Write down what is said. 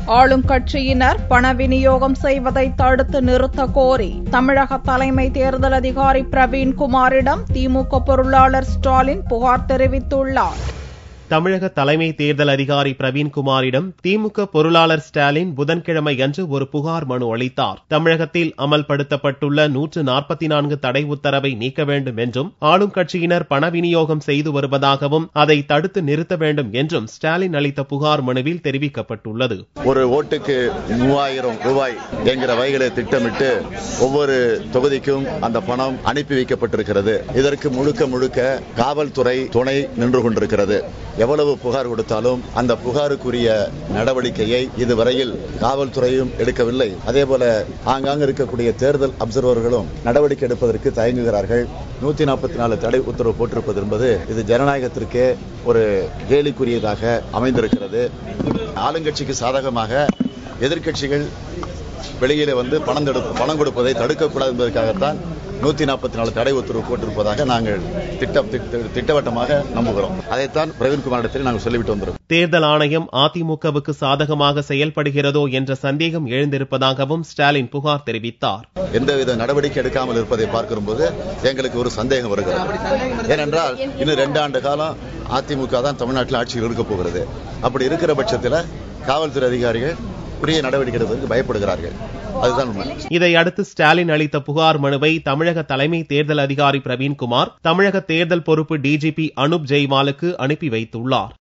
ஆளும் கட்சியினர் பண விநியோகம் செய்வதை தடுத்து நிறுத்த கோரி தமிழக தலைமை தேர்தல் அதிகாரி பிரவீன் குமாரிடம் திமுக பொருளாளர் ஸ்டாலின் புகார் தெரிவித்துள்ளார். தமிழக தலைமை தேர்தல் அதிகாரி பிரவீன் குமாரிடம் திமுக பொருளாளர் ஸ்டாலின் புதன்கிழமை அன்று ஒரு புகார் மனு அளித்தார். தமிழகத்தில் அமல்படுத்தப்பட்டுள்ள 144 தடை உத்தரவை நீக்க வேண்டும் என்றும் ஆளும் கட்சியினர் பண விநியோகம் செய்து வருவதாகவும் அதை தடுத்து நிறுத்த வேண்டும் என்றும் ஸ்டாலின் அளித்த புகார் மனுவில் தெரிவிக்கப்பட்டுள்ளது. ஒரு ஓட்டுக்கு 3000 ரூபாய் என்கிற வகைகளை திட்டமிட்டு ஒவ்வொரு தொகுதிக்கும் அந்த பணம் அனுப்பி வைக்கப்பட்டிருக்கிறது. இதற்கு முழுக்க காவல்துறை துணை நின்று கொண்டிருக்கிறது. எவ்வளவு புகார் கொடுத்தாலும் அந்த புகாருக்குரிய நடவடிக்கையை இதுவரையில் காவல்துறையும் எடுக்கவில்லை. அதேபோல ஆங்காங்க இருக்கக்கூடிய தேர்தல் அப்சர்வர்களும் நடவடிக்கை எடுப்பதற்கு தயங்குகிறார்கள். 144 தடை உத்தரவு போட்டிருப்பது என்பது இது ஜனநாயகத்திற்கே ஒரு கேலிக்குரியதாக அமைந்திருக்கிறது. ஆளுங்கட்சிக்கு சாதகமாக எதிர்க்கட்சிகள் வெளியிலே வந்து பணம் கொடுப்பதை தடுக்கக்கூடாது என்பதற்காகத்தான் 144 தடை உத்தரவு போட்டிருப்பதாக நாங்கள் திட்டவட்டமாக நம்புகிறோம். அதைத்தான் பிரவீன் குமாரிடத்தில் நாங்கள் சொல்லிவிட்டு வந்தோம். தேர்தல் ஆணையம் அதிமுகவுக்கு சாதகமாக செயல்படுகிறதோ என்ற சந்தேகம் எழுந்திருப்பதாகவும் ஸ்டாலின் புகார் தெரிவித்தார். எந்தவித நடவடிக்கை எடுக்காமல் இருப்பதை பார்க்கும்போது எங்களுக்கு ஒரு சந்தேகம் வருகிறது. ஏனென்றால் இன்னும் 2 ஆண்டு காலம் அதிமுக தான் தமிழ்நாட்டில் ஆட்சியில் இருக்க போகிறது. அப்படி இருக்கிற பட்சத்தில் காவல்துறை அதிகாரிகள் உரிய நடவடிக்கை எடுப்பதற்கு பயப்படுகிறார்கள். அதுதான் உண்மை. இதையடுத்து ஸ்டாலின் அளித்த புகார் மனுவை தமிழக தலைமை தேர்தல் அதிகாரி பிரவீன் குமார் தமிழக தேர்தல் பொறுப்பு டிஜிபி அனுப் ஜெய்வாலுக்கு அனுப்பி வைத்துள்ளார்.